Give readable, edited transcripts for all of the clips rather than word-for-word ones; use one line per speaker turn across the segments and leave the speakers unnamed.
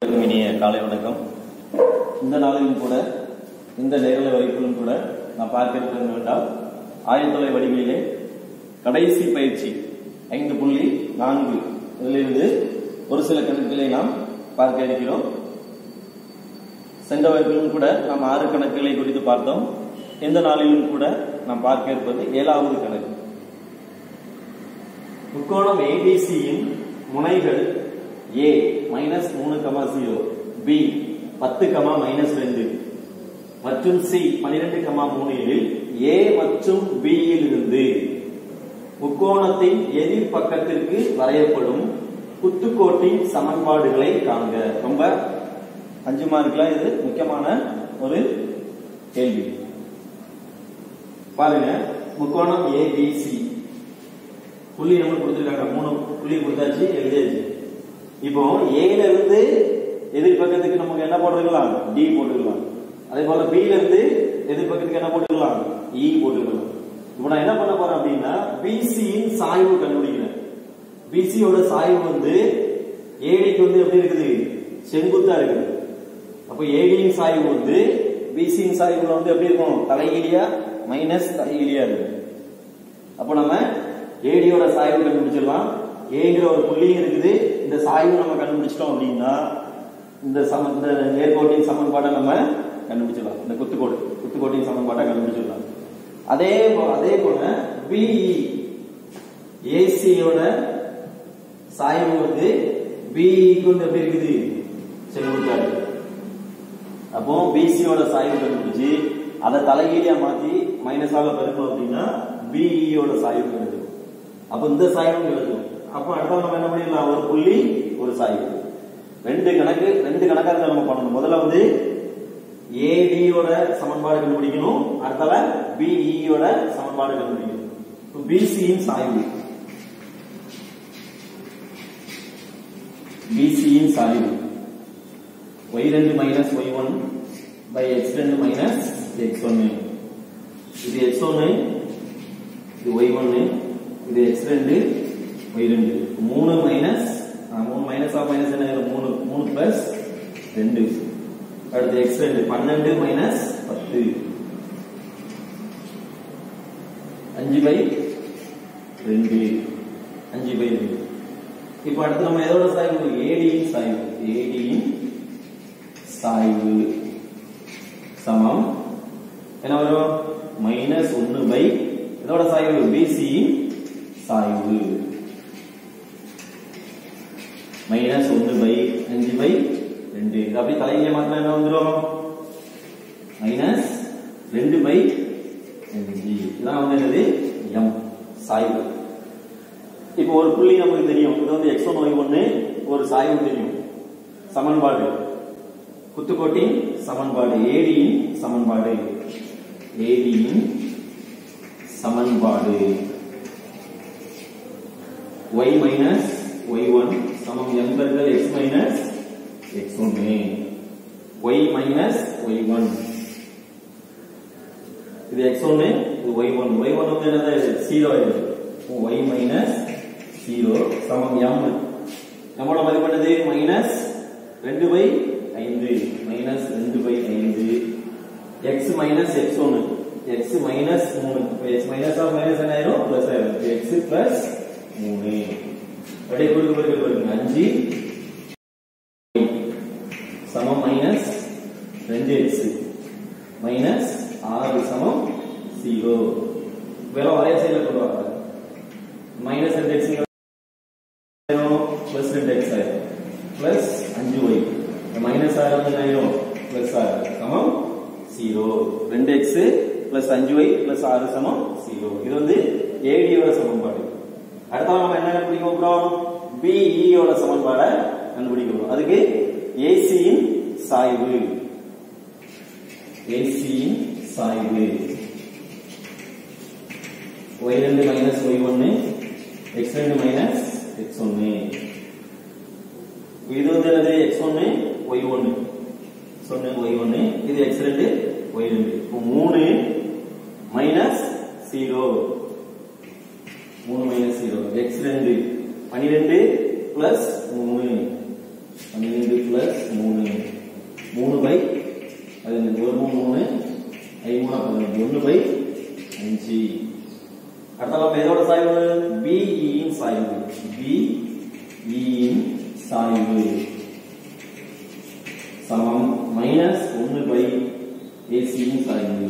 இனிய காலை வணக்கம். இந்த நாளிலும் கூட இந்த நேரலை வகுப்பிலும் கூட நான் பார்க்க இருக்கிறது என்றால் ஆயத்தொலை வடிவிலே கடைசி பயிற்சி 5.4 இதிலிருந்து ஒரு சில கணக்குகளை நாம் பார்க்க இருக்கிறோம். சென்ற வகுப்பிலும் கூட நாம் 6 கணக்குகளை குறித்து பார்த்தோம். இந்த நாளிலும் கூட நாம் பார்க்க இருப்பது 7வது கணக்கு. முக்கோணம் ABCயின் முனைகள் A -3,0, B 10,-2 மற்றும் C 12,3 இல் A மற்றும் B இலிருந்து முக்கோணத்தின் எதிர் பக்கத்திற்கு வரையப்படும் குத்துக்கோட்டின் சமன்பாடுகளை காண்க. ரொம்ப 5 மார்க்ல இது முக்கியமான ஒரு கேள்வி. பாருங்க, முக்கோணம் ABC புள்ளி நம்ம கொடுத்திருக்காங்க. 3 புள்ளி கொடுத்தாச்சு, எழுதியாச்சு. இப்போ A ல இருந்து எதிர் பக்கத்துக்கு நமக்கு என்ன போட்டுக்கலாம்? D போட்டுக்கலாம். அதே போல B ல இருந்து எதிர் பக்கத்துக்கு என்ன போட்டுக்கலாம்? E போட்டுக்கலாம். இப்போ நான் என்ன பண்ண போறேன் அப்படின்னா BC இன் சாய்வு கண்டுபிடிக்கிறேன். BC யோட சாய்வு வந்து AD க்கு வந்து எப்படி இருக்குது? செங்குத்தா இருக்குது. அப்ப AD இன் சாய்வு வந்து BC இன் சாய்வுல வந்து எப்படி இருக்கும்? தலைகீழியா மைனஸ் தலைகீழியா இருக்கு. அப்ப நம்ம AD யோட சாய்வு கண்டுபிடிச்சிடலாம். ஏங்கிற ஒரு புள்ளி இருக்குது. இந்த சாய்வு நம்ம கண்டுபிடிச்சிட்டோம் அப்படின்னா இந்த நேர்கோட்டின் சமன்பாட்டை நம்ம கண்டுபிடிச்சிடலாம். இந்த குத்துக்கோட்டின் சமன்பாட்டை கண்டுபிடிச்சிடலாம். அதே போல BE AC யோட சாய்வு வந்து BE க்கு வந்து எப்படி இருக்குது? செங்குத்தா இருக்கு. அப்போ BC யோட சாய்வு கண்டுபிடிச்சு அதை தலைகீழியா மாத்தி மைனஸால பெருக்கணும் அப்படின்னா BE யோட சாய்வு கிடைக்கும். அப்ப இந்த சாய்வு எழுதும். அப்ப அடுத்த நம்ம என்ன பண்ணிடலாம்? ஒரு புள்ளி ஒரு சாய்வு. ரெண்டு கணக்கா நம்ம பண்ணணும். முதல்ல வந்து AD யோட சமன்பாடு கண்டுபிடிக்கணும். அடுத்தல BE யோட சமன்பாடு கண்டுபிடிக்கணும். BC இன் சாய்வு y2 minus y1 by x2 minus x1. இது x1, இது y1, இது x2, y2. 3 minus of minus என்ன? 3 பிளஸ் 2. அடுத்து x2 12 மைனஸ் 10 5/2. இப்போ அடுத்து நம்ம எதோட சாய்வு? AD இன் சாய்வு சமம் என்ன வரும்? -1 இதோட சாய்வு BC இன் சாய்வு -1/5/2. இது அப்படியே தலைகீழ மாத்தினா என்ன வந்துரும்? -2/5. இதான் வந்து என்னது? M சாய்வு. இப்போ ஒரு புள்ளி நமக்கு தெரியும். இது வந்து x1 y1 ஒரு சாய்வு தெரியும். சமன்பாடு குத்துக்கோட்டின் சமன்பாடு AD இன் சமன்பாடு y minus y1 சமம் m பெருக்கல் x minus x1. y minus y1 இது x1, இது y1. y1 வந்து என்னது? 0 ஆயிடுது. y minus 0 சமம் m. நம்மளோட மதிப்பு என்னது? -2/5 x minus x1 x minus 3. x minus of minus என்ன ஆயிரும்? பிளஸ் ஆயிரும். x plus 3 அப்படியே குறுக்கு பெருக்கல் பாருங்க. 5 சமம் -2x -6 சமம் 0. வேற ஒரே சைடுல கொண்டு வாங்க. -2x plus 2x ஆயிரும் plus 5y -6 வந்து ஆயிரும் plus 6 சமம் 0. 2x plus 5y plus 6 சமம் 0. இது வந்து AD யோட சமன்பாடு. அடுத்து நம்ம என்ன கண்டுபிடிக்க போறோம்? BE யோட சமன்பாடை கண்டுபிடிக்க போறோம். அதுக்கு AC இன் சாய்வு y2 minus y1 x2 minus x1. இது வந்து என்னது? x1 y1 இது x2 y2. இப்போ 3 minus 0 x2 12 plus 3 12 plus 3 3 by 15 ஒரு 3 5 3 15 1 பை 5. அடுத்த நம்ம எதோட சாய்வு BE இன் சாய்வு BE இன் சாய்வு சமம் மைனஸ் 1 பை AC இன் சாய்வு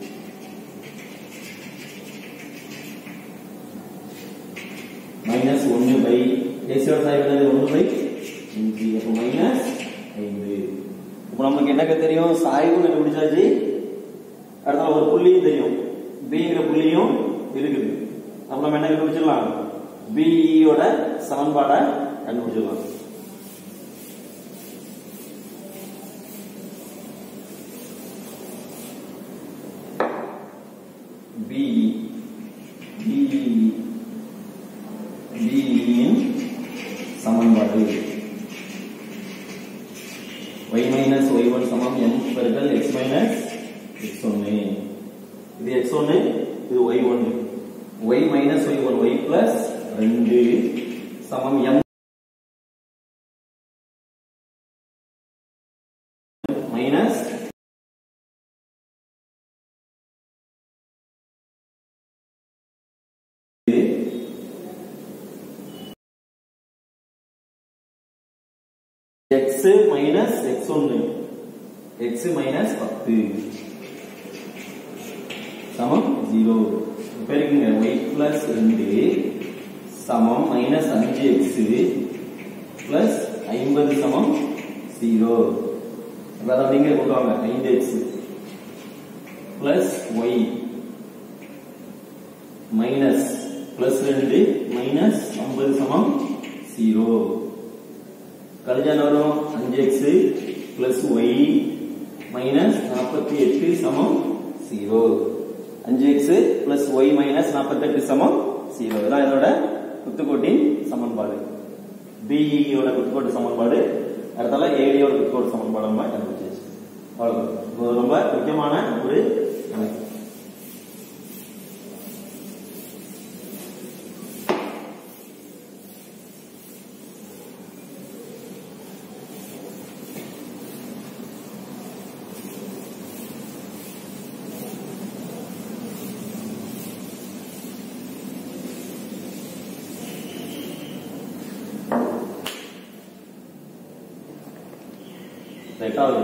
மைனஸ் 1 பை AC ஓட சாய்வு என்னது 1 பை 5 அப்ப மைனஸ் 5. இப்போ நமக்கு என்னங்க தெரியும் சாய்வு கண்டுபிடிச்சாச்சு. அடுத்த ஒரு புள்ளியும் தெரியும் Bங்கிற புள்ளியும் இருக்குது. நம்ம என்ன கண்டுபிடிச்சிடலாம் BE ஓட சமன்பாடை கண்டுபிடிச்சிடலாம். BE இன் சமன்பாடு y minus y1 சமம் m பெருக்கல் x minus x1. இது x1 இது y1 y minus y1 y plus 2 சமம் m minus x minus x1 x minus 10 சமம் 0. பெருக்குங்க y plus 2 சமம் minus 5x plus 50 சமம் 0. அதாவது அப்படிங்க போடுவாங்க 5x plus y minus plus 2 minus 50 சமம் 0. கழிச்சா வரும் 5x plus y minus 48 சமம் 0. 5x plus y minus 48 சமம் 0. இதான் இதோட குத்துக்கோட்டின் சமன்பாடு. BE யோட குத்துக்கோட்டு சமன்பாடு. அடுத்தால AD யோட குத்துக்கோட்டு சமன்பாடு நம்ம கண்டுபிடிச்சாச்சு. அவ்வளவுதான். இது ரொம்ப முக்கியமான ஒரு கணக்கு. எட்டாவது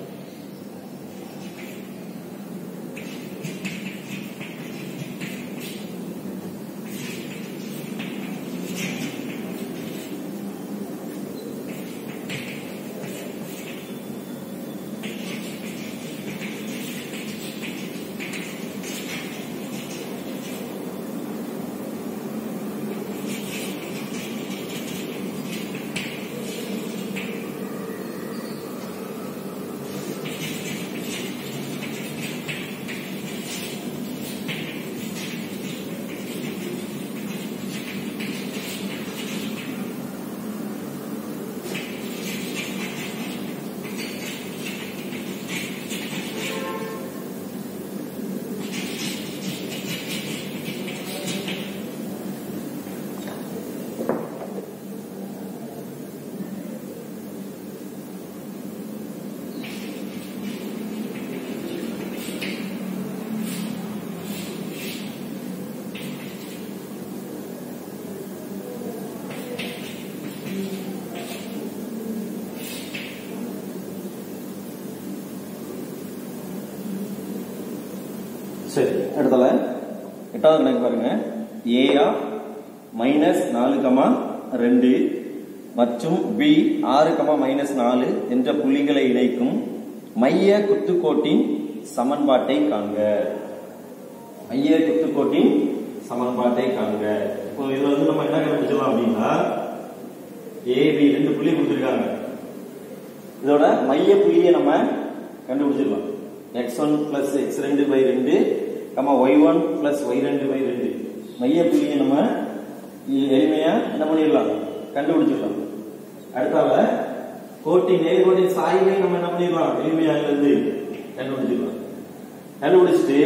சரி, அடுத்தல எட்டாவது கணக்கு பாருங்க. A மைனஸ் 4,2 மற்றும் B 6,-4 என்ற புள்ளிகளை இணைக்கும் மைய குத்துக்கோட்டின் சமன்பாட்டை காண்க. மைய குத்துக்கோட்டின் சமன்பாட்டை காண்க. இப்போ இதுல வந்து நம்ம என்ன கண்டுபிடிச்சலாம் அப்படின்னா AB 2 புள்ளி கொடுத்திருக்காங்க. இதோட மைய புள்ளியை நம்ம கண்டுபிடிச்சிடலாம். x1 plus x2 by 2, y1 plus y2 by 2 மைய புள்ளியை நம்ம எளிமையா என்ன பண்ணிடலாம் கண்டுபிடிச்சிடலாம். அடுத்தால கோட்டின் நேர்கோட்டின் சாய்வை நம்ம என்ன பண்ணிடலாம் எளிமையா இருந்து கண்டுபிடிச்சிடலாம். கண்டுபிடிச்சிட்டு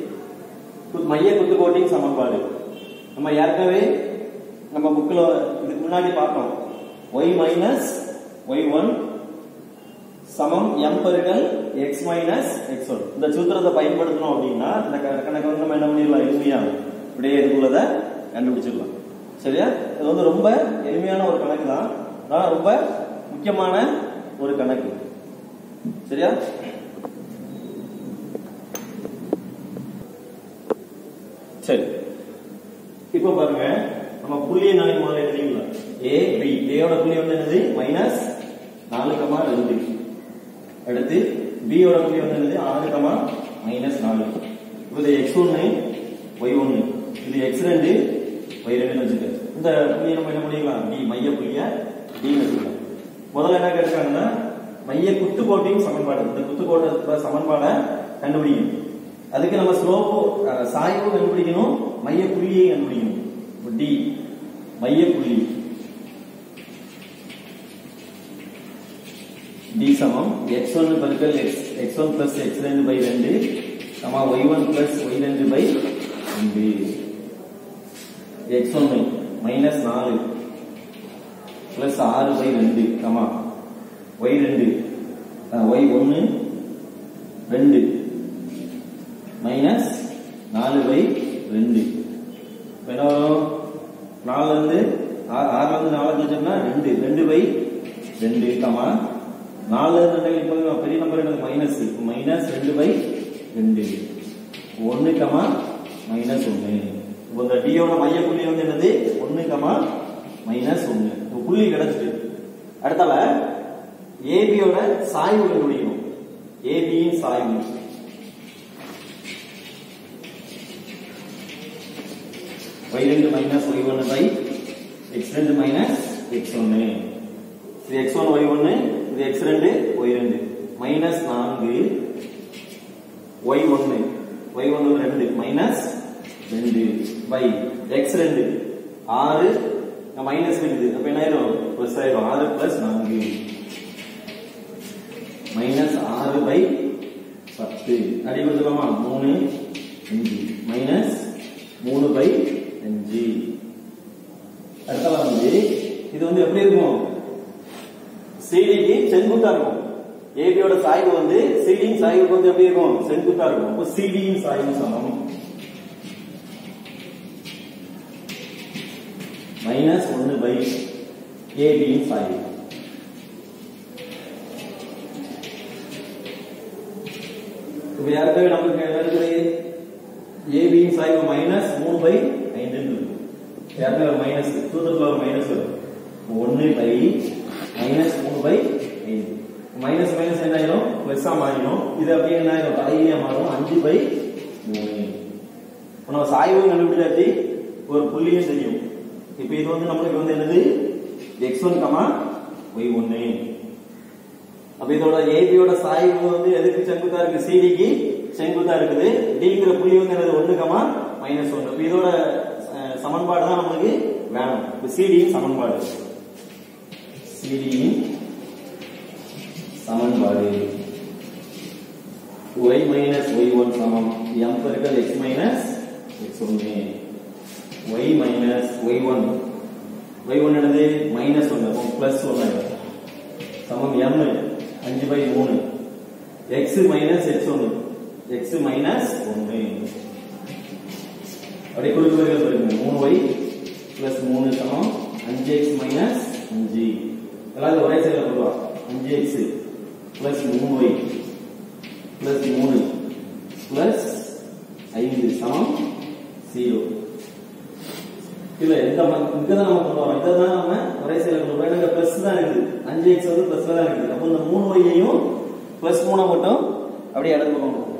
மைய குத்துக்கோட்டின் சமன்பாடு நம்ம ஏற்கனவே நம்ம புக்ல இதுக்கு முன்னாடி பார்த்தோம். y minus y1 சமம் m பெருக்கல் x மைனஸ் x1. இந்த சூத்திரத்தை பயன்படுத்தணும் அப்படின்னா இந்த கணக்கு வந்து நம்ம என்ன பண்ணிடலாம், எளிமையா இப்படியே இதுக்குள்ளத கண்டுபிடிச்சிடலாம். சரியா? இது வந்து ரொம்ப எளிமையான ஒரு கணக்கு தான், ஆனா ரொம்ப முக்கியமான ஒரு கணக்கு. சரியா? சரி, இப்போ பாருங்க, நம்ம புள்ளியை நாளைக்கு முதல்ல எழுதிக்கலாம். a b, a யோட புள்ளி வந்து என்னது, -4,2. அடுத்து b யோட புள்ளி வந்து என்னது, 6,-4. இது x1 y1, இது x2 y2 வச்சுக்க. இந்த புள்ளியை நம்ம என்ன பண்ணிக்கலாம், d மைய புள்ளிய d வச்சுக்கலாம். முதல்ல என்ன கேட்கறாங்கன்னா மைய குத்துக்கோட்டின் சமன்பாடு, இந்த குத்துக்கோட்டோட சமன்பாடை கண்டுபிடிக்கணும். அதுக்கு நம்ம ஸ்லோப் சாய்வு கண்டுபிடிக்கணும், மைய புள்ளியை கண்டுபிடிக்கணும். d மைய புள்ளி d சமம் x1 பெருக்கல் x1 plus x2 by 2 y1 plus y2 by 2. x1 -4 plus 6 by 2 y2 y1 2 minus 4 by 2. என்ன வரும், 4 இருந்து 6 இருந்து 4 வச்சோம்னா 2 by 2 4 இப்போ பெரிய நம்பர் எனக்கு மைனஸ் -2 by 2 1 -1. இப்போ இந்த d யோட மைய புள்ளி வந்து என்னது, 1 -1. புள்ளி கிடைச்சிட்டு அடுத்தால AB யோட சாய்வு கண்டுபிடிக்கணும். AB இன் சாய்வு y2 minus y1 by x2 minus x1. இது x1 y1, இது x2 y2. minus 4 y1 2 minus 2 by x2 6 minus இருக்குது. அப்ப என்ன ஆயிரும், பிளஸ் ஆயிரும். 6 plus 4 minus 6 by 10 அடிபடுத்துலாமா, 3 5 minus 3 by 5. அடுத்தது வந்து இது வந்து எப்படி இருக்கும், சிடிக்கு செங்குத்தா இருக்கும். ஏபியோட சாய்வு வந்து சிடியின் சாய்வுக்கு வந்து எப்படி இருக்கும், செங்குத்தா இருக்கும். அப்போ சிடியின் சாய்வு சமம் -1 by ஏபியின் சாய்வு. இப்போ யாருக்காக நமக்கு என்ன இருக்குது, ஏபியின் சாய்வு -3 by 5 இருக்கு. யாருக்காக மைனஸ், சூத்திரத்துல ஒரு மைனஸ் வரும். 1 by -3 by 5. மைனஸ் மைனஸ் என்ன ஆயிரும், பிளஸ் மாறிடும். இது அப்படியே என்ன ஆயிரும், தலைகீழா மாறும். 5 by 3. நம்ம சாய்வு கண்டுபிடிச்சாச்சு, ஒரு புள்ளியும் தெரியும். இப்போ இது வந்து நம்மளுக்கு வந்து என்னது, x1, y1. அப்ப இதோட ஏபியோட சாய்வு வந்து எதுக்கு செங்குத்தா இருக்கு, சிடிக்கு செங்குத்தா இருக்குது. டிங்கிற புள்ளி வந்து என்னது, 1, -1. அப்ப இதோட சமன்பாடு தான் நமக்கு வேணும். சிடியின் சமன்பாடு, சிடியின் சமன்பாடு y minus y1 சமம் m பெருக்கல் x minus x1. y minus y1 என்னது, -1 +1 சமம் m 5 by 3 x minus x1 x minus 1. அப்படி குறுக்கு பெருக்கல் இருக்கு. 3y plus 3 சமம் 5x minus 5. எல்லாரும் ஒரே சைடுல போடுவா. 5x plus 3y plus 3 plus 5 சமம் 0. இல்ல இங்கதான் நம்ம கொண்டு இதான் நம்ம ஒரே சைடுல கொண்டு வரோம். இந்த பிளஸ் தான் இருக்குது. 5x வந்து பிளஸ்ல தான் இருக்குது. அப்போ இந்த 3y-ஐயும் பிளஸ் 3 மட்டும் அப்படியே இடது பக்கம் போடுவோம்.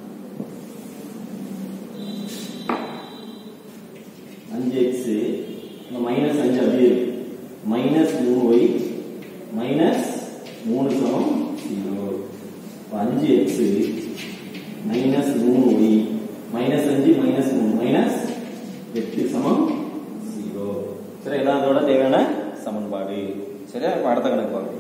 5x இந்த -5 அப்படியே இருக்கு. -3y -3 சமம் 0. 5x -3y -5 -3 -8 சமம் 0. சரி, இதான் அதோட தேவையான சமன்பாடு. சரியா? இப்ப அடுத்த கணக்கு பாருங்க.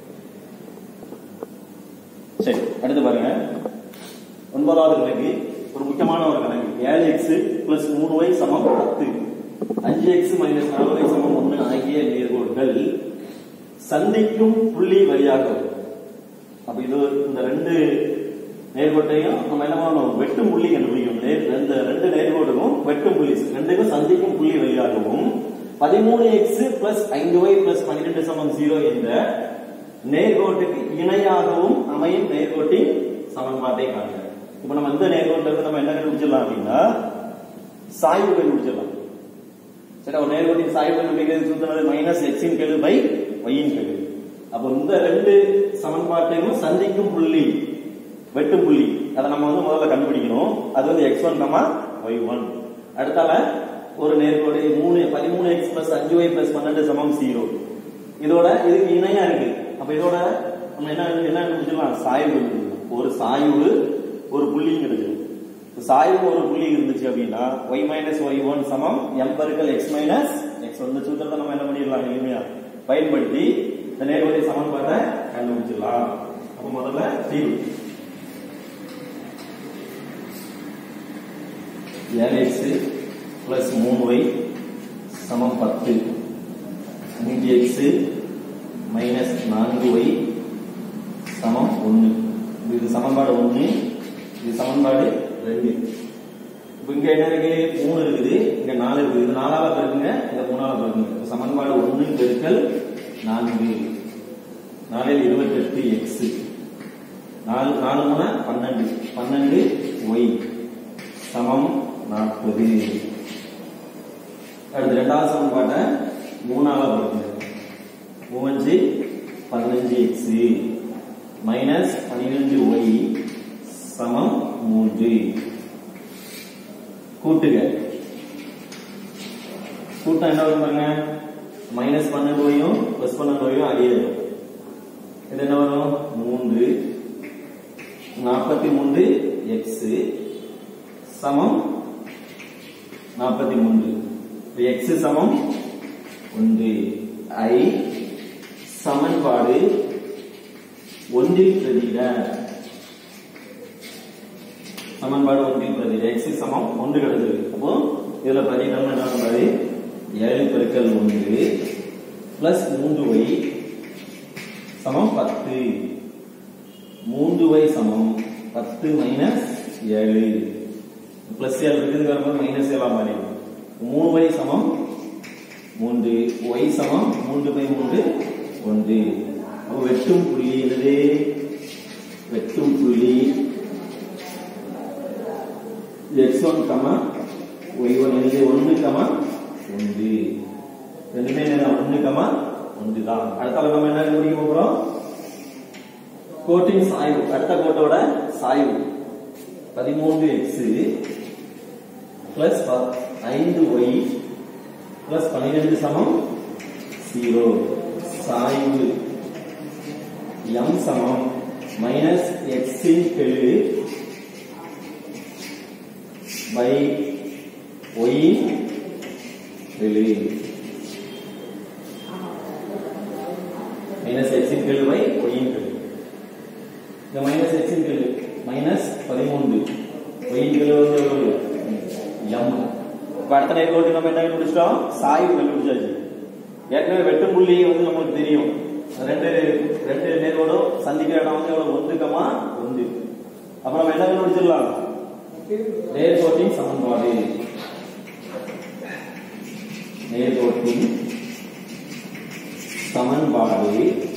சரி, அடுத்து பாருங்க. 9வது கணக்கு ஒரு முக்கியமான ஒரு கணக்கு. 7x plus 3y சமம் 10. 5x minus 4y சமம் 1 ஆகிய நேர்கோடுகள் சந்திக்கும் புள்ளி வழியாகவும். அப்ப இது இந்த ரெண்டு நேர்கோட்டையும் நம்ம என்ன பண்ணணும், வெட்டும் புள்ளி கண்டுபிடிக்கணும். இந்த ரெண்டு நேர்கோட்டுக்கும் வெட்டும் புள்ளி, ரெண்டுக்கும் சந்திக்கும் புள்ளி வழியாகவும் 13x பிளஸ் 5y பிளஸ் 12 சமம் 0 என்ற நேர்கோட்டுக்கு இணையாகவும் அமையும் நேர்கோட்டின் சமன்பாட்டை காண்க. இப்ப நம்ம இந்த நேர்கோட்டில இருந்து நம்ம என்ன கண்டுபிடிச்சிடலாம் அப்படின்னா சாய்வு கண்டுபிடிச்சிடலாம். சரி, ஒரு நேர்கோட்டின் சாய்வு கண்டுபிடிக்கிறது சூத்திரம் மைனஸ் எக்ஸின் கெழு பை ஒய்யின் கெழு. அப்போ இந்த ரெண்டு சமன்பாட்டையும் சந்திக்கும் புள்ளி வெட்டும் புள்ளி அதை நம்ம முதல்ல கண்டுபிடிக்கணும். அது x1, y1. அடுத்தால ஒரு நேர்கோடு 13x பிளஸ் 5y பிளஸ் 12 சமம் 0. இதோட இதுக்கு இணையா இருக்கு. அப்ப இதோட நம்ம என்ன கண்டுபிடிச்சிடலாம், சாய்வு கண்டுபிடிக்கலாம். ஒரு சாய்வு ஒரு புள்ளி கிடைச்சிடும். சாய்வு ஒரு புள்ளி இருந்துச்சு அப்படின்னா y மைனஸ் y1 சமம் m பெருக்கல் x மைனஸ் x1. இந்த சூத்திரத்தை நம்ம என்ன பண்ணிடலாம், எளிமையா பயன்படுத்தி இந்த நேர்கோட்டின் சமன்பாட்டை கண்டுபிடிச்சிடலாம். அப்ப முதல்ல தீர்வு x பிளஸ் 3y சமம் 10, 5x மைனஸ் 4y சமம் 1. இது சமன்பாடு 1, இது சமன்பாடு 2. இப்போ இங்க என்ன இருக்கு, 3 இருக்குது, இங்க 4 இருக்குது. இது 4ஆல பெருக்குங்க, இங்க 3ஆல பெருக்குங்க. சமன்பாடு 1 பெருக்கல் 4, 4 28x, 4 3 12, 12y சமம் 40. அடுத்து இரண்டாவது சமன்பாட்டை 3ஆல பெருக்குங்க. 3 15x மைனஸ் 12y சமம் 3. கூட்டுக, கூட்டம் என்ன வரும் பாருங்க, மைனஸ் 12y பிளஸ் 12y அடியே வரும். இது என்ன வரும், 3 43x சமம் 43. x சமம் 1. I சமன்பாடு 1 பிரதியிட, சமன்பாடு 1 பிரதியிட x சமம் 1 கிடைச்சது. அப்போ இதுல பிரதியிடம் என்ன பண்றது, 7 பெருக்கல் 1 பிளஸ் 3y சமம் 10. 3y சமம் 10 மைனஸ் 7, பிளஸ் 7 இருக்குதுங்கிற மைனஸ் 7 மாறிடும். 3y சமம் 3, y சமம் 3/3 1. அப்போ வெட்டும் புள்ளி என்னது, வெட்டும் புள்ளி x1, y1 என்னது 1, 1. ரெண்டுமே என்ன 1, 1 தான். அடுத்தால நம்ம என்ன கண்டுபிடிக்க போறோம், கோட்டின் சாய்வு. அடுத்த கோட்டோட சாய்வு 13x பிளஸ் 5y பிளஸ் 12 சமம் 0. சாய்வு m சமம் மைனஸ் x இன் கெழு பை y இன் கெழு. மைனஸ் x இன் கெழு பை y இன் கெழு. இந்த மைனஸ் x இன் கெழு மைனஸ் 13, y இன் கெழு வந்து m. இப்ப அடுத்த நேர்கோட்டு நம்ம என்ன கண்டுபிடிச்சிட்டோம், சாய்வு கண்டுபிடிச்சாச்சு. ஏற்கனவே வெட்டும் புள்ளி வந்து நமக்கு தெரியும். ரெண்டு நேர்கோடும் சந்திக்கிற இடம் வந்து எவ்வளவு, 1, 1. அப்ப நம்ம என்ன கண்டுபிடிச்சிடலாம், நேர்கோட்டின் சமன்பாடு. நேர்கோட்டின் சமன்பாடு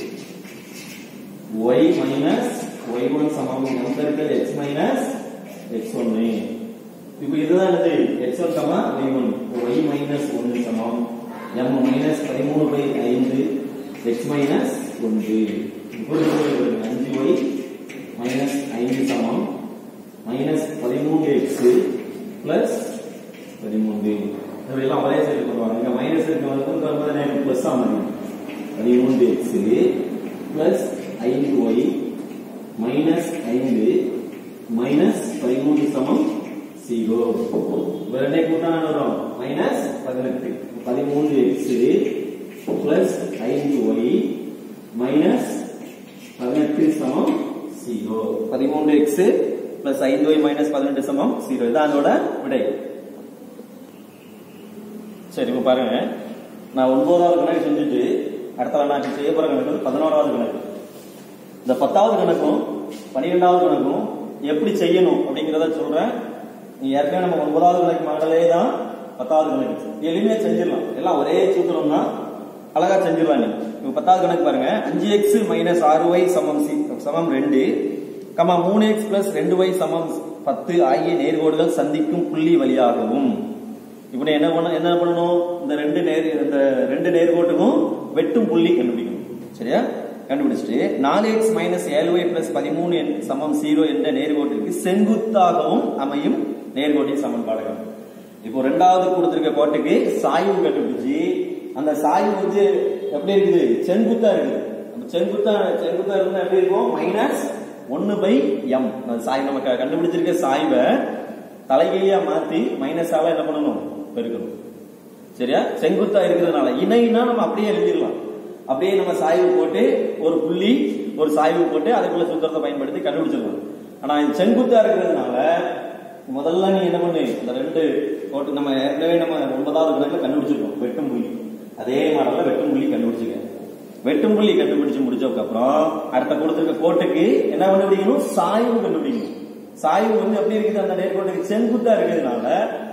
y மைனஸ் y1 சமம் m பெருக்கல் x மைனஸ் x1. இப்போ இதுதான் என்னது, x1, y1. y மைனஸ் 1 சமம் m மைனஸ் 13/5 x மைனஸ் 1. இப்போ 5y மைனஸ் 5 சமம் மைனஸ் 13x பிளஸ் 13. இதெல்லாம் ஒரே சைடு போடுவாங்க. இங்க மைனஸ் இருக்கிறது பிளஸ் ஆகும். 13x plus 5y minus 5 minus 13 சமம் 0. ரெண்டே கூட்டான வரும் minus 18. 13x plus 5y minus 18 சமம் 0. 13x பிளஸ் 5y மைனஸ் 18 சமம் 0. இதான் அதோட விடை. சரி, இப்ப பாருங்க, நான் 9வது கணக்கு செஞ்சுட்டு அடுத்த நான் செய்ய போற கணக்கு 11வது கணக்கு. இந்த 10வது கணக்கும் 12வது கணக்கும் எப்படி செய்யணும் அப்படிங்கறத சொல்றேன். நீ ஏற்கனவே நம்ம 9வது கணக்கு மாடலே தான் 10வது கணக்கு எளிமையா செஞ்சிடலாம். எல்லாம் ஒரே சூத்திரம் தான், அழகா செஞ்சிடலாம். நீ இப்போ 10வது கணக்கு பாருங்க. 5x மைனஸ் 6y சமம் 2, 3x பிளஸ் 2y சமம் 10 ஆகிய நேர்கோடுகள் சந்திக்கும் புள்ளி வழியாகவும். இப்ப என்ன பண்ணணும்? இந்த ரெண்டு நேர்கோட்டுக்கும் வெட்டும் புள்ளி கண்டுபிடிக்கணும். சரியா? கண்டுபிடிச்சிட்டு 4x மைனஸ் 7y பிளஸ் 13 சமம் 0 என்ற நேர்கோட்டிற்கு செங்குத்தாகவும் அமையும் நேர்கோட்டின் சமன்பாடுகள். இப்போ ரெண்டாவது கொடுத்திருக்க கோட்டுக்கு சாய்வு கண்டுபிடிச்சு அந்த சாய்வு வந்து எப்படி இருக்குது? செங்குத்தா இருக்குது. செங்குத்தா இருந்தா எப்படி இருக்கும்? -1/m. சாய்வு நமக்கு கண்டுபிடிச்சிருக்க சாய்வை தலைகீழியா மாத்தி மைனஸால என்ன பண்ணணும்? பெருக்கணும். சரியா? செங்குத்தா இருக்கிறதுனால இணைனா நம்ம அப்படியே எழுதிடலாம். அப்படியே நம்ம சாய்வு போட்டு ஒரு சாய்வு போட்டு அதுக்குள்ள சூத்திரத்தை பயன்படுத்தி கண்டுபிடிச்சிடலாம். ஆனா இது செங்குத்தா இருக்கிறதுனால முதல்ல நீ என்ன பண்ணு? இந்த ரெண்டு கோட்டு நம்ம ஏற்கனவே நம்ம 9வது கணக்குல கண்டுபிடிச்சிருக்கோம் வெட்டும் புள்ளி. அதே மாடல்ல வெட்டும் புள்ளி கண்டுபிடிச்சுக்க. வெட்டும் புள்ளி கண்டுபிடிச்சு முடிச்சதுக்கு அப்புறம் அடுத்த கொடுத்திருக்க கோட்டுக்கு என்ன கண்டுபிடிக்கணும்? சாய்வு கண்டுபிடிக்கணும். சாய்வு வந்து எப்படி இருக்குது? அந்த நேர்கோட்டுக்கு செங்குத்தா இருக்கிறதுனால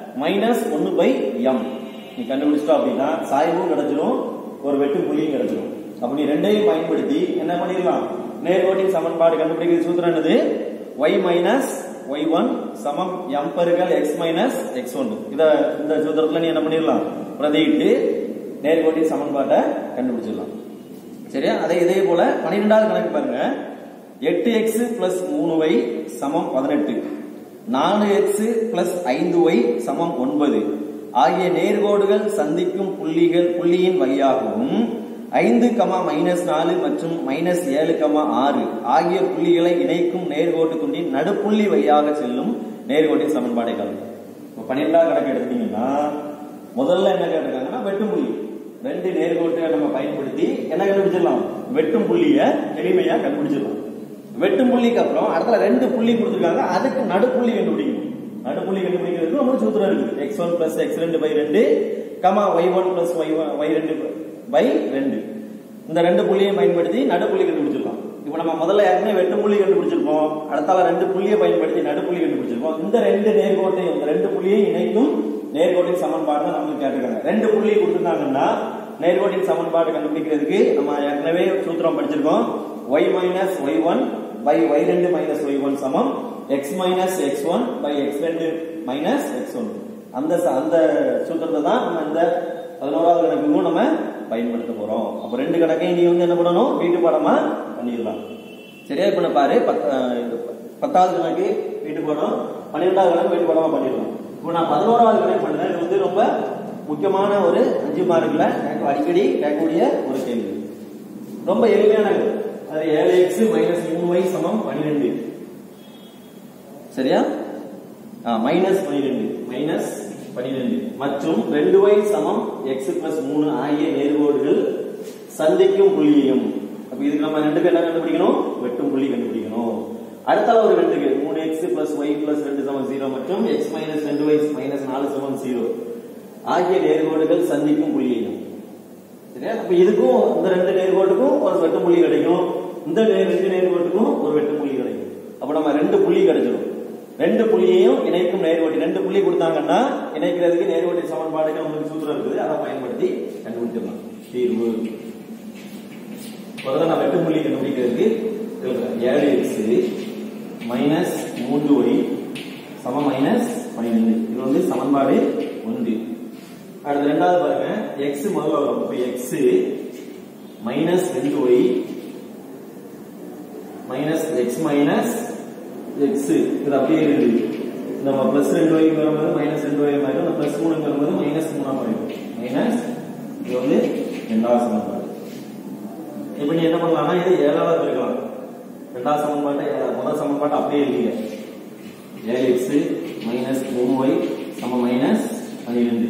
-1/m. நீ கண்டுபிடிச்சிட்டோம் அப்படின்னா சாய்வும் கிடைச்சிடும், ஒரு வெட்டும் புள்ளியும் கிடைச்சிடும். அப்ப நீ ரெண்டையும் பயன்படுத்தி என்ன பண்ணிடலாம்? நேர்கோட்டின் சமன்பாடு கண்டுபிடிக்கிற சூத்திரம் என்னது? y மைனஸ் y1 சமம் m பெருக்கல் x மைனஸ் x1. இந்த சூத்திரத்துல நீ என்ன பண்ணிடலாம்? பிரதியிட்டு நேர்கோட்டின் சமன்பாட்டை கண்டுபிடிச்சிடலாம். சரியா? இதே போல 12வது கணக்கு பாருங்க. 8x பிளஸ் 3y சமம் 18, 4x பிளஸ் 5y சமம் 9 ஆகிய நேர்கோடுகள் சந்திக்கும் புள்ளியின் வழியாகவும் 5, -4 மற்றும் -7, 6 ஆகிய புள்ளிகளை இணைக்கும் நேர்கோட்டு துண்டின் நடுப்புள்ளி வழியாக செல்லும் நேர்கோட்டின் சமன்பாடை கலந்து. 12வது கணக்கு எடுத்தீங்கன்னா முதல்ல என்ன கேட்டிருக்காங்கன்னா வெட்டும் புள்ளி. ரெண்டு நேர்கோட்டை நம்ம பயன்படுத்தி என்ன கண்டுபிடிச்சிடலாம்? வெட்டும் புள்ளிய எளிமையா கண்டுபிடிச்சிடலாம். வெட்டும் புள்ளிக்கு அப்புறம் அடுத்த ரெண்டு புள்ளி கொடுத்திருக்காங்க, அதுக்கு நடுப்புள்ளி கண்டுபிடிக்கணும். நடுப்புள்ளி கண்டுபிடிக்கிறதுக்கு நமக்கு சூத்திரம் இருக்கு. x1 plus x2/2, y1 plus y2/2. இந்த ரெண்டு புள்ளியை பயன்படுத்தி நடுப்புள்ளி கண்டுபிடிச்சிருக்கோம். இப்போ நம்ம முதல்ல ஏற்கனவே வெட்டும் புள்ளி கண்டுபிடிச்சிருப்போம், அடுத்தால ரெண்டு புள்ளியை பயன்படுத்தி நடுப்புள்ளி கண்டுபிடிச்சிருப்போம். இந்த ரெண்டு நேர்கோட்டையும் இந்த ரெண்டு புள்ளியை இணைக்கும் நேர்கோட்டின் சமன்பாடு தான் நமக்கு கேட்டிருக்காங்க. ரெண்டு புள்ளி கொடுத்திருந்தாங்கன்னா நேர்கோட்டின் சமன்பாடு கண்டுபிடிக்கிறதுக்கு நம்ம ஏற்கனவே சூத்திரம் படிச்சிருக்கோம். y minus y1 by y2 minus y1 சமம் x minus x1 by x2 minus x1. அந்த சூத்திரத்தை தான் நம்ம இந்த 11வது கணக்குக்கும் நம்ம பயன்படுத்த போறோம். அப்ப ரெண்டு கணக்கையும் நீ வந்து என்ன பண்ணணும்? வீட்டு பாடமா பண்ணிடலாம். சரியா? இப்ப நான் பாரு 10வது கணக்கு வீட்டு பாடம், 12வது கணக்கு வீட்டு பாடமா பண்ணிடலாம். இப்போ நான் 11வது கணக்கு பண்ணேன். இது வந்து ரொம்ப முக்கியமான ஒரு 5 மார்க்ல அடிக்கடி கேட்கக்கூடிய ஒரு கேள்வி. ரொம்ப எளிமையான அது 7x மைனஸ் 3y சமம் 12. சரியா? -12 மற்றும் 2y சமம் x பிளஸ் 3 ஆகிய நேர்கோடுகள் சந்திக்கும் புள்ளியையும். அப்ப இதுக்கு நம்ம ரெண்டுக்கு என்ன கண்டுபிடிக்கணும்? வெட்டும் புள்ளி கண்டுபிடிக்கணும். அடுத்த ஒரு ரெண்டுக்கு 3x பிளஸ் y பிளஸ் 2 சமம் 0 மற்றும் x மைனஸ் 2y மைனஸ் 4 சமம் 0 ஆகிய நேர்கோடுகள் சந்திக்கும் புள்ளியையும். சரியா? அப்ப இதுக்கும் இந்த ரெண்டு நேர்கோட்டுக்கும் ஒரு வெட்டும் புள்ளி கிடைக்கும், இந்த ரெண்டு நேர்கோட்டுக்கும் ஒரு வெட்டும் புள்ளி கிடைக்கும். அப்ப நம்ம ரெண்டு புள்ளி கிடைச்சிடும். ரெண்டு புள்ளியையும் இணைக்கும் நேர்கோட்டு. ரெண்டு புள்ளி கொடுத்தாங்கன்னா இணைக்கிறதுக்கு நேர்கோட்டின் சமன்பாடுகள் உங்களுக்கு சூத்திரம் இருக்குது, அதை பயன்படுத்தி கண்டுபிடிச்சிடலாம். தீர்வு முதல்ல நான் வெட்டும் புள்ளி கண்டுபிடிக்கிறதுக்கு 7x மைனஸ் 3y சமம் -12. இது வந்து சமன்பாடு 1. அடுத்து ரெண்டாவது பாருங்க, x முதல்ல வரும். இப்ப x minus 2y minus x minus x இது அப்படியே இருக்கு. நம்ம பிளஸ் 2y வரும்போது மைனஸ் 2y மாறும், நம்ம பிளஸ் 3 வரும்போது மைனஸ் 3 மாறும். மைனஸ் இது வந்து இரண்டாவது சமன்பாடு. இப்போ நீ என்ன பண்ணலாம்னா இது 7வது இருக்கலாம். இரண்டாவது சமன்பாட்டை முதல் சமன்பாட்டை அப்படியே எழுதிங்க. 7x மைனஸ் 3y சமம் -12.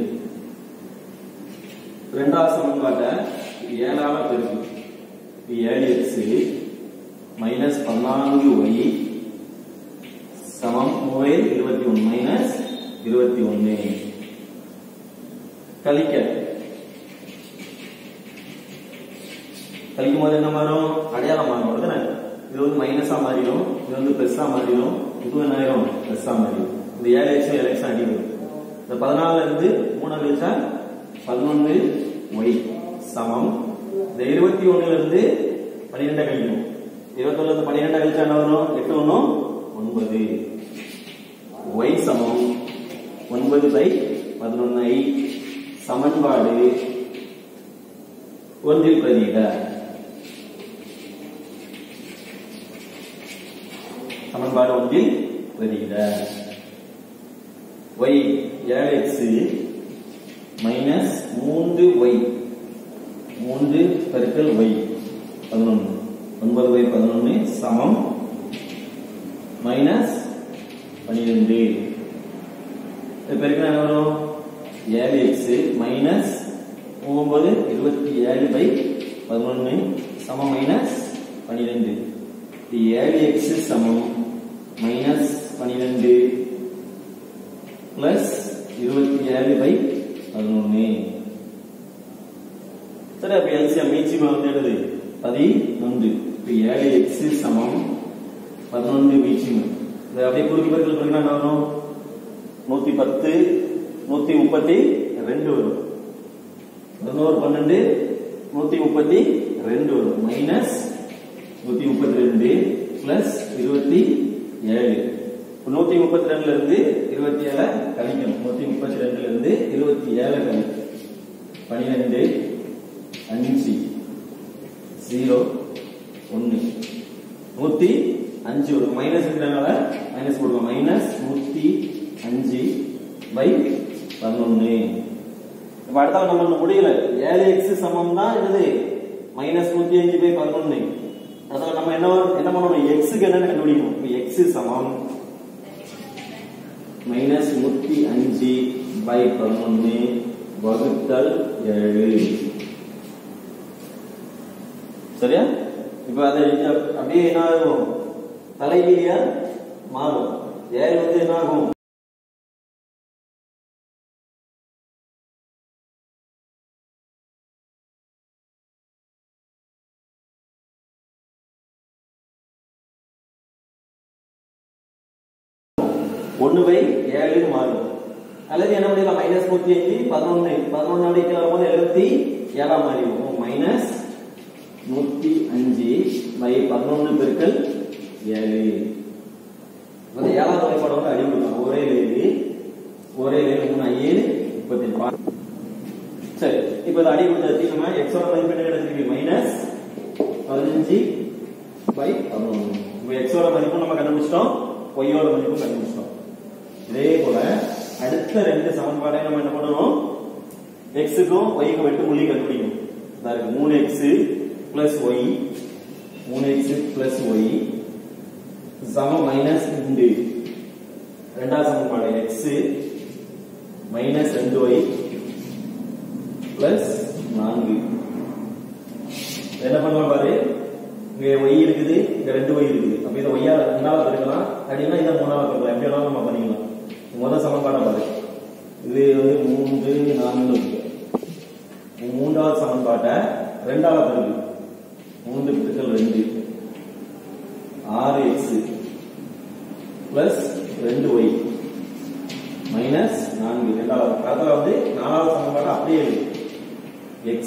இரண்டாவது சமன்பாட்டை 7ஆல பெருக்கி 7x மைனஸ் 14y சமம் 21 மைனஸ் 21 கழிக்க கழிக்கும் போது என்ன மாறும்? அடையாளம் மாறும். அப்படிதானே? இது வந்து மைனஸா மாறிடும், இது வந்து பிளஸ்ஸா மாறிடும், இது என்ன ஆயிரும்? பிளஸ்ஸா மாறிடும். இந்த 7x LX அடிக்கும். இந்த 14 இருந்து 3 கழிச்சா 11y சமம். இந்த 21 இருந்து 12 கழிக்கணும். 21 இருந்து 12 கழிச்சா என்ன வரும்? 8 1 9. y சமம் 9/11. சமன்பாடு ஒன்றில் பிரதியிட. சமன்பாடு ஒன்றில் பிரதியிட. y 7x மைனஸ் 3y 3 பெருக்கல் y 11 9/11 சமம் மைனஸ் 12. பெருக்கினா என்ன வரும்? 7x மைனஸ் 9 27/11 சமம் மைனஸ் 12. 7x சமம் மைனஸ் 12 பிளஸ் 27/11. சரி, அப்ப எல்சிஎம் மீச்சியம் வந்து என்னது? 11. இப்ப 7x சமம் 11 மீச்சியம். இத அப்படியே குறுக்கு பெருக்கல் பண்ணினா என்ன வரும்? 110 132 வரும். 11 12 132 வரும். Minus 132 plus 27. 132 இருந்து 27 கழிக்கணும். 132 இருந்து 27 கழிக்கணும். 12 5 0 1 105 வரும். மைனஸ் இருக்கிறதுனால மைனஸ் போடுவோம். மைனஸ் 105/11. இப்ப அடுத்த நம்ம முடியல. 7x சமம் தான் என்னது? மைனஸ் 105/11. அதாவது நம்ம என்ன பண்ணணும்? x க்கு என்ன கண்டுபிடிக்கணும்? x சமம் மைனஸ் 105/11 வகுத்தல் 7. சரியா? இப்ப அதை அப்படியே என்ன ஆகும்? தலைகீழியா மாறும். 7 வந்து என்ன ஆகும்? ஒன்று பை 7 மாறும். அல்லது என்ன பண்ணிடலாம்? மைனஸ் 105 11 அப்படிங்கிற போது 77 மாறிடும். மைனஸ் 105/11 பெருக்கல் 7. அந்த 7வது வகைப்பாடு வந்து அடிக்கலாம். ஒரே லேது 3 7 38. சரி, இப்ப இதை அடி கொடுத்தாச்சு. நம்ம x ஓட மதிப்பு என்ன கிடைச்சிருக்கு? மைனஸ் 15/11. இப்போ x ஓட மதிப்பு நம்ம கண்டுபிடிச்சிட்டோம், y ஓட மதிப்பு கண்டுபிடிச்சிட்டோம். இதே போல அடுத்த 2 சமன்பாடை நம்ம என்ன பண்ணணும்? x க்கும் y க்கும் வெட்டு புள்ளி கண்டுபிடிக்கணும். அதாவது 3x plus y 3x plus y சமம் மைனஸ் 2. இரண்டாவது சமன்பாடு x மைனஸ் 2y பிளஸ் 4. என்ன பண்ணலாம் பாரு? இங்க y இருக்குது, இங்க 2y இருக்குது. அப்ப இத y ஆல 2ஆல பெருக்கலாம், அப்படினா இத 3ஆல பெருக்கலாம். எப்படி வேணாலும் நம்ம பண்ணிக்கலாம். முதல் சமன்பாடை பாரு. இது வந்து 3 4 இருக்கு. மூன்றாவது சமன்பாட்டை 2ஆல பெருக்கலாம். 3 பெருக்கல் 2 6x பிளஸ் 2y மைனஸ் 4. இரண்டாவது அதுல வந்து 4வது சமன்பாடு அப்படியே இருக்கு. x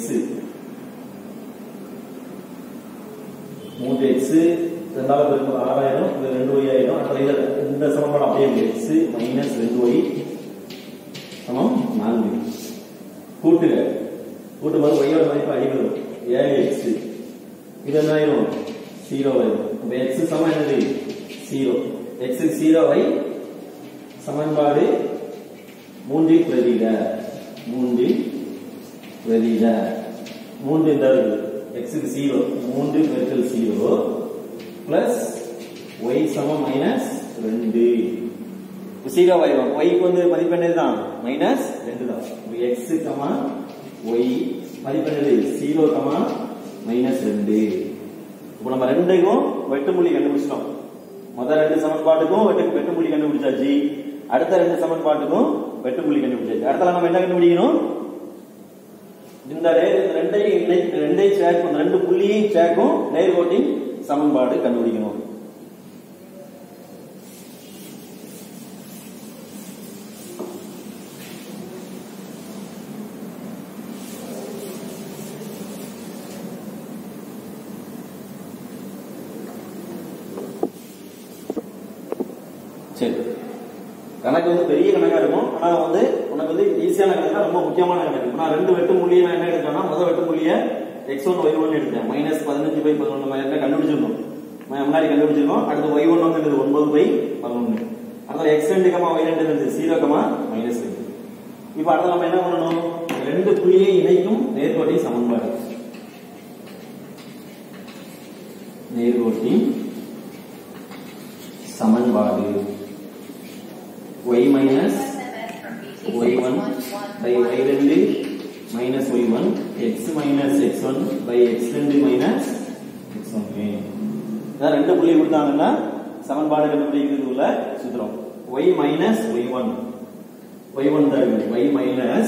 3x 2ஆல பெருக்கல் 6000, இது 2y ஆயிடும். அடுத்த இந்த சமன்பாடு அப்படியே இருக்கு. x மைனஸ் 2y சமம் 4. கூட்டுக கூட்டும்போது y யோட மதிப்பு அடிக்கணும். 7x இது என்ன ஆயிடும்? 0 ஆயிடும். அப்ப x சமம் என்னது? 0. x க்கு 0 சமன்பாடு 3 பிரதியிட. 3 பிரதியிட 3 இந்த இருக்கு. x க்கு 0 3 பெருக்கல் 0 பிளஸ் y சமம் மைனஸ் 2. 0 ஆயிடும். y க்கு வந்து மதிப்பு என்னதுதான்? மைனஸ் 2 தான். x y மதிப்பு என்னது? 0 மைனஸ் 2. இப்போ நம்ம ரெண்டுக்கும் வெட்டுப்புள்ளி கண்டுபிடிச்சிட்டோம். முதல் 2 சமன்பாட்டுக்கும் வெட்டுப்புள்ளி கண்டுபிடிச்சாச்சு. அடுத்த 2 சமன்பாட்டுக்கும் வெட்டுப்புள்ளி கண்டுபிடிச்சாச்சு. அடுத்த நம்ம என்ன கண்டுபிடிக்கணும்? இந்த ரெண்டையும் சேர்க்கும், ரெண்டு புள்ளியையும் சேர்க்கும் நேர்கோட்டின் சமன்பாடு கண்டுபிடிக்கணும். சரி, கணக்கு வந்து பெரிய கணக்கா இருக்கும். ஆனா வந்து உனக்கு வந்து ஈஸியான கணக்கு, ரொம்ப முக்கியமான கணக்கு. நான் ரெண்டு வெட்டு புள்ளியை நான் என்ன எடுத்தேன்னா, முதல் வெட்டு புள்ளியை x1 y1 எடுத்தேன். -15/11 என்ன கண்டுபிடிச்சிருக்கோம், முன்னாடி கண்டுபிடிச்சிருக்கோம். அடுத்து y1 வந்து 9/11. அடுத்து x2, y2 இருந்து 0, -2. இப்ப அடுத்து நம்ம என்ன பண்ணணும், ரெண்டு புள்ளியை இணைக்கும் நேர்கோட்டின் சமன்பாடு. நேர்கோட்டின் சமன்பாடு y minus y1 by y2 minus y1 x minus x1 by x2 minus x1. இத ரெண்டு புள்ளி கொடுத்தாங்கன்னா சமன்பாடு கண்டுபிடிக்கிறது உள்ள சூத்திரம் y minus y1 தான் இருக்கு. y minus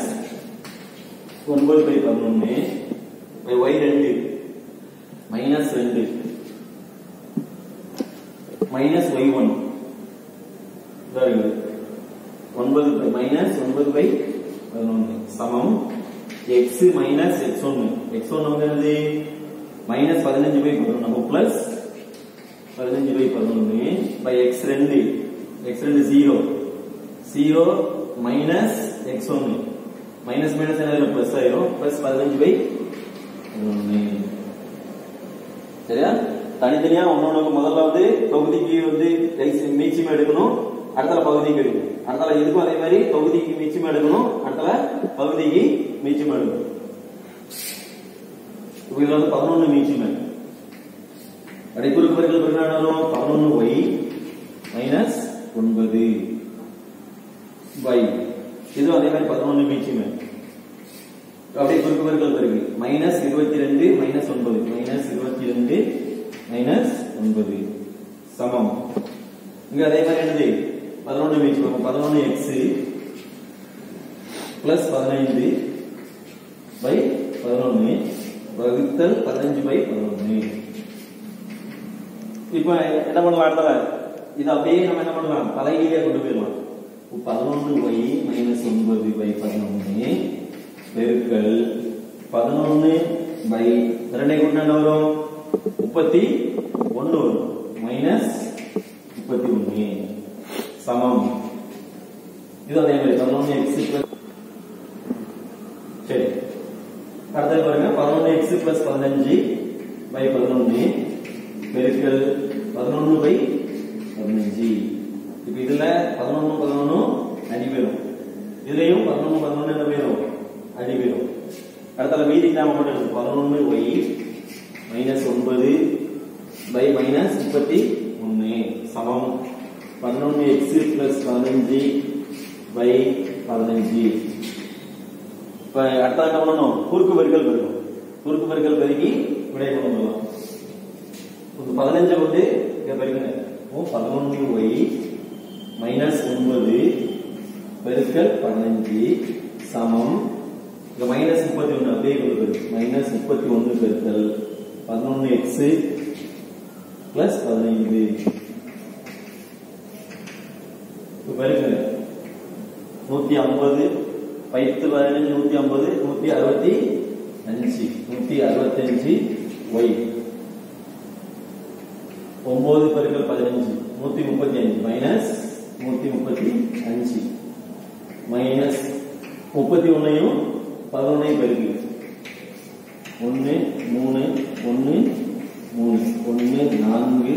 9/11 by y2 minus 2 minus y1 தான் இருக்கு. 9 minus 9/11 சமம் x minus x1. x1 வந்து என்னது -15/11 நம்ம plus 15/11 by x2 0 minus x1 minus என்ன பிளஸ் ஆயிரும், பிளஸ் 15/11. சரியா? தனித்தனியா ஒன்னொன்னு முதல்ல வந்து தொகுதிக்கு வந்து மீச்சியம் எடுக்கணும், அடுத்த பகுதிக்கு எடுக்கணும். அடுத்த இதுக்கும் அதே மாதிரி தொகுதிக்கு மீச்சியம் எடுக்கணும், அடுத்த பகுதிக்கு மீச்சியம் எடுக்கணும். இதுல வந்து 11 மீச்சியம். அப்படி குறுக்கு பெருக்கல் பெருக்கானாலும் 11y மைனஸ் 9 y. இது அதே மாதிரி 11 மீச்சியம். அப்படியே குறுக்கு பெருக்கல் பெருக்கு -22 -9 -22 சமம். இங்க அதே மாதிரி என்னது 11 மீச்சியம் 11x plus 15/11 வகுத்தல் 15/11. இப்ப என்ன பண்ணலாம், அடுத்த இது அப்படியே நம்ம என்ன பண்ணலாம், தலைகீழியா கொண்டு போயிடலாம். 11y minus 9/11 பெருக்கல் 11 2 கூட்டினா என்ன வரும், 31 வரும், மைனஸ் 31 சமம். இது அதே மாதிரி 11x plus. சரி, அடுத்தது பாருங்க 11x plus 15/11 பெருக்கல் 11/15. இப்ப இதுல 11 அடி போயிடும், இதுலயும் 11 என்ன போயிடும், அடி போயிடும். அடுத்த மீதி நாம மட்டும் எடுத்து 11y minus 9/-31 சமம் 11x plus 15/15. இப்ப அடுத்த என்ன பண்ணணும், குறுக்கு பெருக்கல் பெருக்கணும். குறுக்கு பெருக்கல் பெருக்கி விடை கொண்டு வரலாம். 15 வந்து இங்க பெருக்குங்க. 11y minus 9 பெருக்கல் 15 சமம் இங்க -31 அப்படியே கொண்டு -31 பெருக்கல் 11x plus 15. இப்ப பெருக்குங்க 150 10 15 150 165 y 9 பெருக்கல் 15 135 மைனஸ் 135 மைனஸ் 31 11 பெருக்கி 1 3 1 3 1 4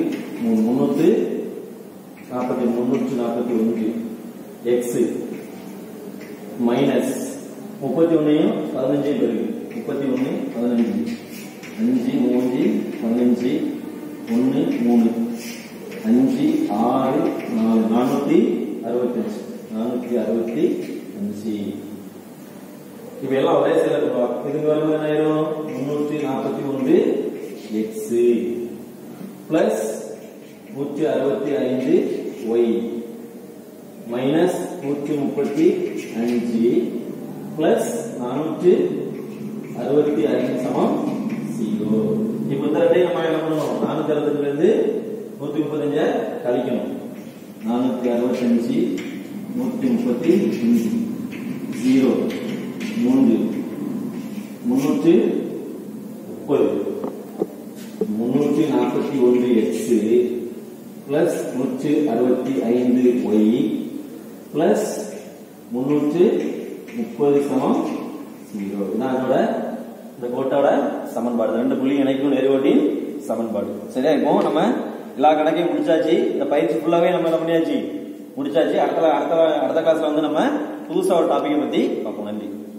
341 x மைனஸ் 31 15 பெருக்கி 31 15 5 3 15 1 3 5 6 4 465. இப்ப எல்லாம் ஒரே சேர்த்து இதுக்கு வரும்போது என்ன ஆயிரும், 341 x plus 165 y minus 135 plus 465 65 சமம் 0. இப்போ இந்த ரெண்டையும் நம்ம என்ன பண்ணணும்? 465 இருந்து 135 கழிக்கணும். 465 135 0 3 330 341x plus 165y plus 330 சமம் 0. இதான் அதோட இந்த கோட்டோட சமன்பாடு. ரெண்டு புள்ளி இணைக்கும் நேர்கோட்டின் சமன்பாடு. சரியா? இப்போ நம்ம எல்லா கணக்கையும் முடிச்சாச்சு. இந்த பயிற்சி ஃபுல்லாவே நம்ம என்ன பண்ணியாச்சு? முடிச்சாச்சு. அடுத்த கிளாஸ்ல வந்து நம்ம புதுசா ஒரு டாபிக்கை பத்தி பார்ப்போம். நன்றி.